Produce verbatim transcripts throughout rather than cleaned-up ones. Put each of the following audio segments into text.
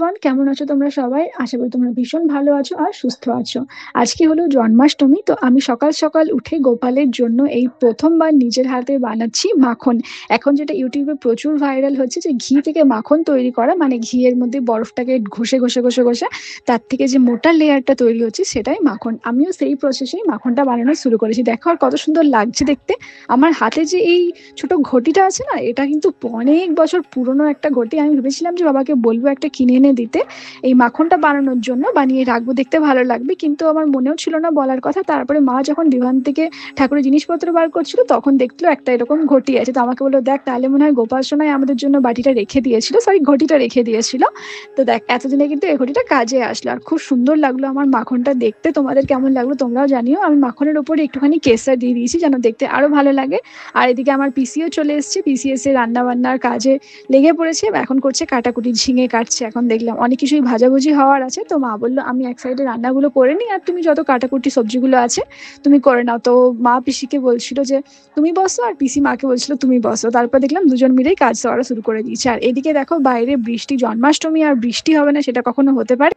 Everyone, কেমন আছো তোমরা সবাই? আশা করি তোমরা ভীষণ ভালো আছো আর সুস্থ আছো। আজকে হলো জন্মাষ্টমী, তো আমি সকাল সকাল উঠে গোপালের জন্য এই প্রথমবার নিজের হাতে বানাচ্ছি মাখন। এখন যেটা ইউটিউবে প্রচুর ভাইরাল হচ্ছে যে ঘি থেকে মাখন তৈরি করা, মানে ঘিয়ের মধ্যে বরফটাকে ঘষে ঘষে ঘষে ঘষে তার থেকে যে মোটা লেয়ারটা তৈরি হচ্ছে সেটাই মাখন। আমিও সেই প্রসেসেই মাখনটা বানানো শুরু করেছি। দেখো আর কত সুন্দর লাগছে দেখতে। আমার হাতে যে এই ছোট ঘটিটা আছে না, এটা কিন্তু অনেক বছর পুরনো একটা ঘটি। আমি ভেবেছিলাম যে বাবাকে বলবো একটা কিনে এনে দিতে এই মাখনটা বানানোর জন্য, বানিয়ে রাখবো, দেখতে ভালো লাগবে। কিন্তু আমার মনেও ছিল না বলার কথা। তারপরে মা যখন বিভান থেকে ঠাকুরের জিনিসপত্র বার করছিল তখন দেখলো একটা এরকম ঘটি আছে, তো আমাকে বললো দেখ তাহলে মনে হয় গোপাল সোনাই আমাদের জন্য বাটিটা রেখে দিয়েছিল, সরি ঘটিটা রেখে দিয়েছিল। তো দেখ এতদিনে কিন্তু এই ঘটিটা কাজে আসলো আর খুব সুন্দর লাগলো আমার মাখনটা দেখতে। তোমাদের কেমন লাগলো তোমরাও জানিও। আমি মাখনের উপরে একটুখানি কেসর দিয়ে দিয়েছি যেন দেখতে আরো ভালো লাগে। আর এদিকে আমার পিসিও চলে এসেছে, পিসি এসে রান্না বান্নার কাজে লেগে পড়েছে। এখন করছে কাটাকুটি, ঝিঙে কাটছে। এখন দেখলাম অনেক কিছুই ভাজাভুজি হওয়ার আছে, তো মা বললো আমি এক সাইডে রান্নাগুলো করে নিই আর তুমি যত কাটাকুটি সবজিগুলো আছে তুমি করে নাও। তো মা পিসিকে বলছিল যে তুমি বসো আর পিসি মাকে বলছিল তুমি বসো। তারপর দেখলাম দুজন মিলেই কাজ করা শুরু করে দিয়েছে। আর এদিকে দেখো বাইরে বৃষ্টি, জন্মাষ্টমী আর বৃষ্টি হবে না সেটা কখনো হতে পারে?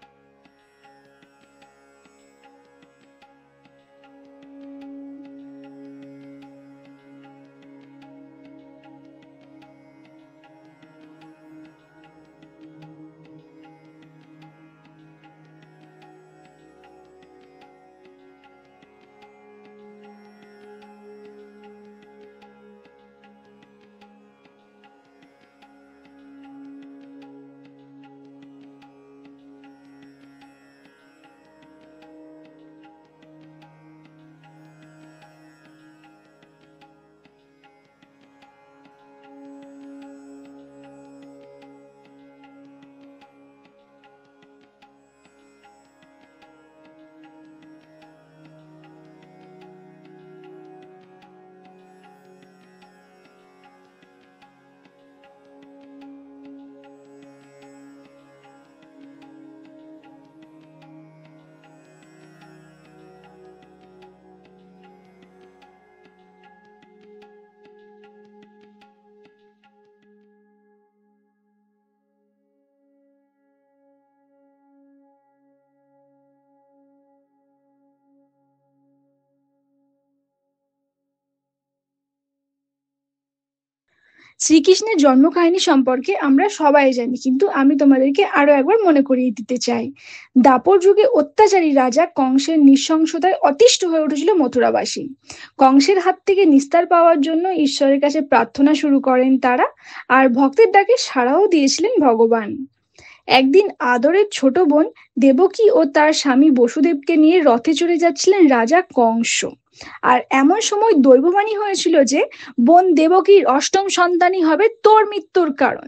শ্রীকৃষ্ণের জন্ম কাহিনী সম্পর্কে আমরা সবাই জানি, কিন্তু আমি তোমাদেরকে আরো একবার মনে করিয়ে দিতে চাই। দাপর যুগে অত্যাচারী রাজা কংসের নৃশংসতায় অতিষ্ঠ হয়ে উঠেছিল মথুরাবাসী। কংসের হাত থেকে নিস্তার পাওয়ার জন্য ঈশ্বরের কাছে প্রার্থনা শুরু করেন তারা, আর ভক্তের ডাকে সাড়াও দিয়েছিলেন ভগবান। একদিন আদরের ছোট বোন দেবকী ও তার স্বামী বসুদেবকে নিয়ে রথে চড়ে যাচ্ছিলেন রাজা কংস। আর এমন সময় দৈববাণী হয়েছিল যে বোন দেবকীর অষ্টম সন্তানই হবে তোর মৃত্যুর কারণ।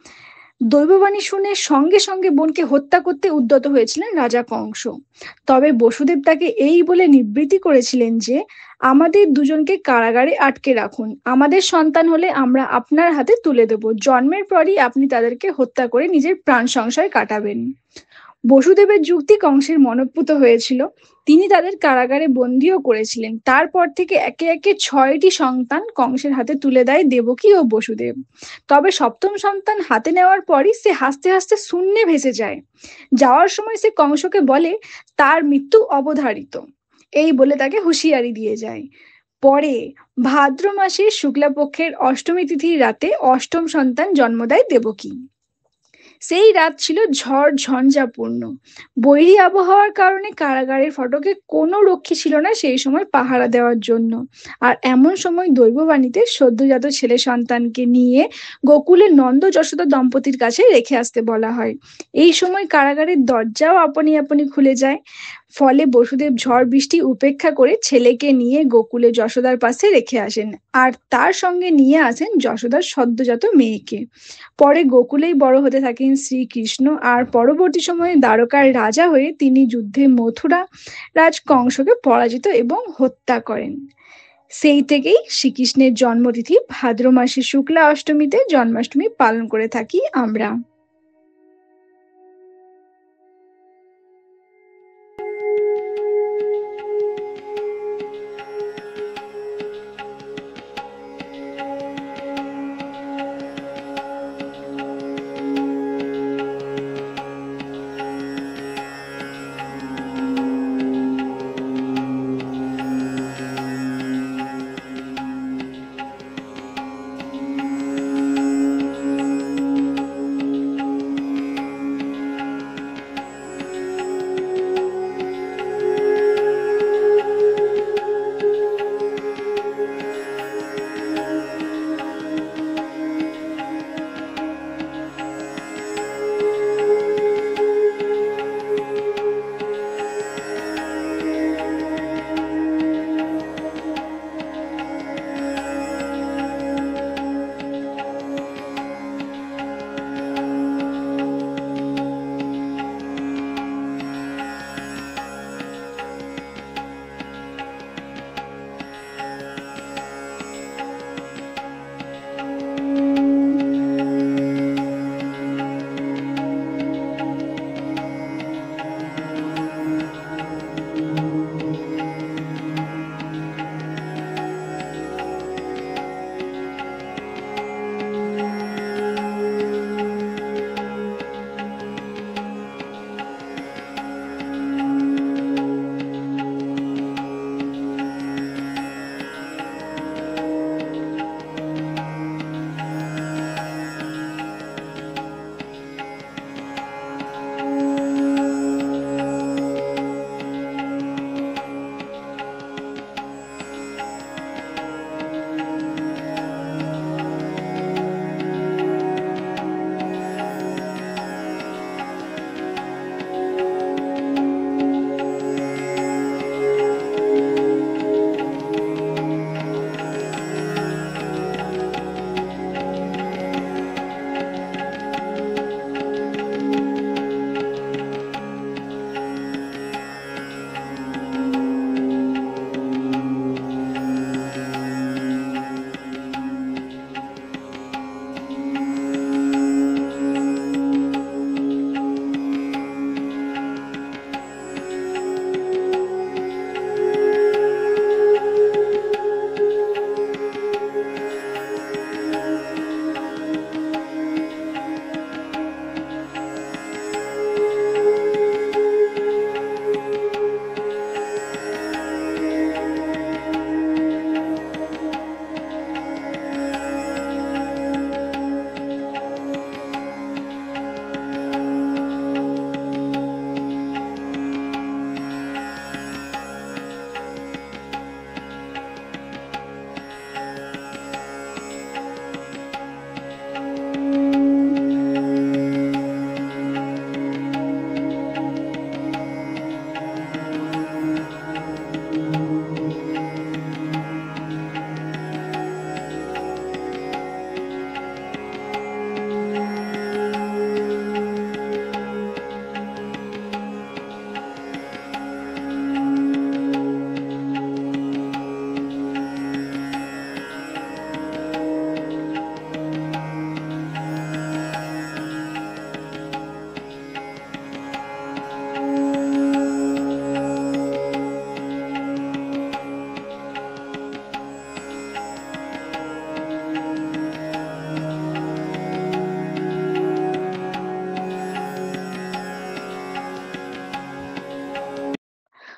দৈববাণী শুনে সঙ্গে সঙ্গে বোনকে হত্যা করতে উদ্যত হয়েছিলেন রাজা কংস। তবে বসুদেব তাকে এই বলে নিবৃত্তি করেছিলেন যে আমাদের দুজনকে কারাগারে আটকে রাখুন, আমাদের সন্তান হলে আমরা আপনার হাতে তুলে দেব, জন্মের পরই আপনি তাদেরকে হত্যা করে নিজের প্রাণ সংশয় কাটাবেন। বসুদেবের যুক্তি কংসের মনঃপুত হয়েছিল। তিনি তাদের কারাগারে বন্দিও করেছিলেন। তারপর থেকে একে একে ছয়টি সন্তান কংসের হাতে তুলে দেয় দেবকী ও বসুদেব। তবে সপ্তম সন্তান হাতে নেওয়ার পরই সে হাসতে হাসতে শূন্যে ভেসে যায়। যাওয়ার সময় সে কংসকে বলে তার মৃত্যু অবধারিত, এই বলে তাকে হুঁশিয়ারি দিয়ে যায়। পরে ভাদ্র মাসের শুক্লাপক্ষের অষ্টমী তিথির রাতে অষ্টম সন্তান জন্ম দেয় দেবকী। সেই রাত ছিল ঝড় ঝঞ্ঝাপূর্ণ। বৈরী আবহাওয়ার কারণে কারাগারের ফটকে কোনো রক্ষী ছিল না সেই সময় পাহারা দেওয়ার জন্য। আর এমন সময় দৈববাণীতে সদ্যজাত ছেলে সন্তানকে নিয়ে গোকুলে নন্দ যশোদা দম্পতির কাছে রেখে আসতে বলা হয়। এই সময় কারাগারের দরজাও আপনি আপনি খুলে যায়। ফলে বসুদেব ঝড় বৃষ্টি উপেক্ষা করে ছেলেকে নিয়ে গোকুলে যশোদার পাশে রেখে আসেন, আর তার সঙ্গে নিয়ে আসেন যশোদার সদ্যজাত মেয়েকে। পরে গোকুলেই বড় হতে থাকেন শ্রীকৃষ্ণ, আর পরবর্তী সময়ে দ্বারকার রাজা হয়ে তিনি যুদ্ধে মথুরা রাজ কংসকে পরাজিত এবং হত্যা করেন। সেই থেকেই শ্রীকৃষ্ণের জন্মতিথি ভাদ্র মাসের শুক্লা অষ্টমীতে জন্মাষ্টমী পালন করে থাকি আমরা।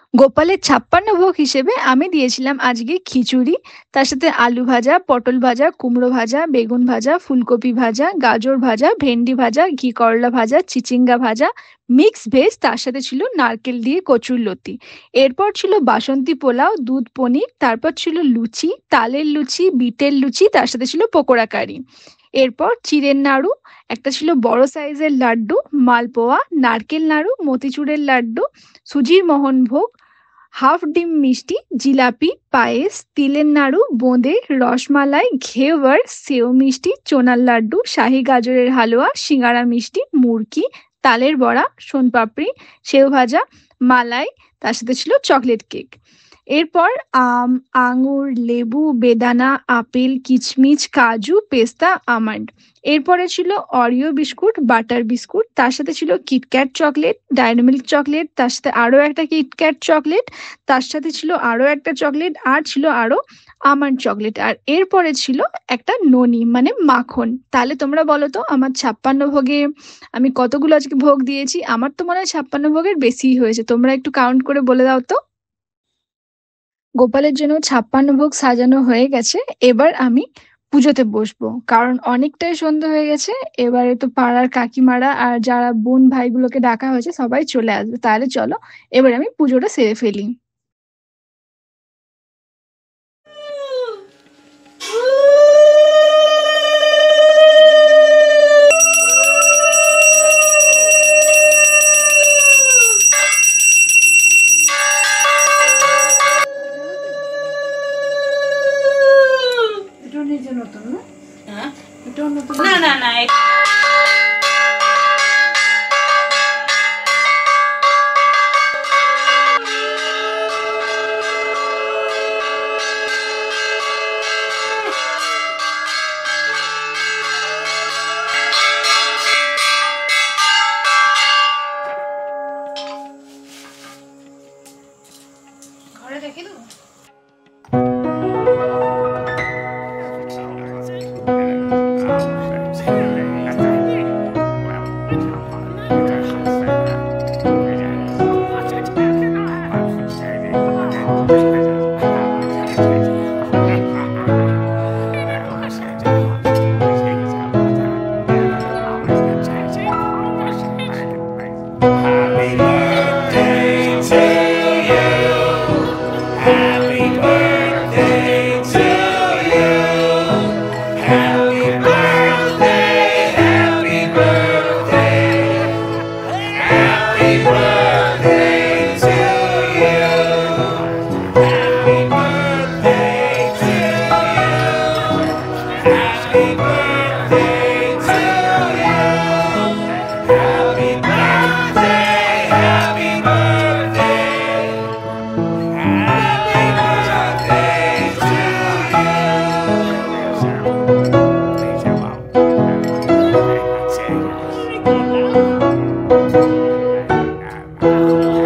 গোপালের ছাপ্পান্ন ভোগ হিসেবে আমি দিয়েছিলাম আজকে খিচুড়ি, তার সাথে আলু ভাজা, পটল ভাজা, কুমড়ো ভাজা, বেগুন ভাজা, ফুলকপি ভাজা, গাজর ভাজা, ভেন্ডি ভাজা, ঘি করলা ভাজা, চিচিঙ্গা ভাজা, মিক্স ভেজ, তার সাথে ছিল নারকেল দিয়ে কচুরলতি। এরপর ছিল বাসন্তী পোলাও, দুধ পনির, তারপর ছিল লুচি, তালের লুচি, বিটের লুচি, তার সাথে ছিল পকোড়া কারি। এরপর চিড়ের নাড়ু, একটা ছিল বড় সাইজের লাড্ডু, মালপোয়া, নারকেল নাড়ু, মতিচুরের লাড্ডু, সুজির মোহনভোগ, হাফ ডিম মিষ্টি, জিলাপি, পায়েস, তিলের নাড়ু, বোঁদে, রসমালাই, ঘেওয়ার, সেও মিষ্টি, চোনার লাড্ডু, শাহি গাজরের হালুয়া, সিঙ্গারা মিষ্টি, মুরকি, তালের বড়া, সোনপাপড়ি, সেও ভাজা, মালাই, তার সাথে ছিল চকলেট কেক। এরপর আম, আঙুর, লেবু, বেদানা, আপেল, কিচমিচ, কাজু, পেস্তা, আমন্ড। এরপরে ছিল অরিও বিস্কুট, বাটার বিস্কুট, তার সাথে ছিল KitKat chocolate, Dairy Milk chocolate, তার সাথে আরো একটা কিটক্যাট চকলেট, তার সাথে ছিল আরো একটা চকলেট, আর ছিল আরো আমন্ড চকলেট, আর এরপরে ছিল একটা ননি মানে মাখন। তাহলে তোমরা বলো তো আমার ছাপ্পান্ন ভোগে আমি কতগুলো আজকে ভোগ দিয়েছি? আমার তো মনে হয় ছাপ্পান্ন ভোগের বেশিই হয়েছে, তোমরা একটু কাউন্ট করে বলে দাও তো। গোপালের জন্য ছাপ্পান্ন ভোগ সাজানো হয়ে গেছে, এবার আমি পুজোতে বসবো, কারণ অনেকটাই সন্ধ্যা হয়ে গেছে। এবারে তো পাড়ার কাকিমারা আর যারা বোন ভাইগুলোকে ডাকা হয়েছে সবাই চলে আসবে। তাহলে চলো এবার আমি পুজোটা সেরে ফেলি। না না না ঘরে রেখে দেবো। Thank you.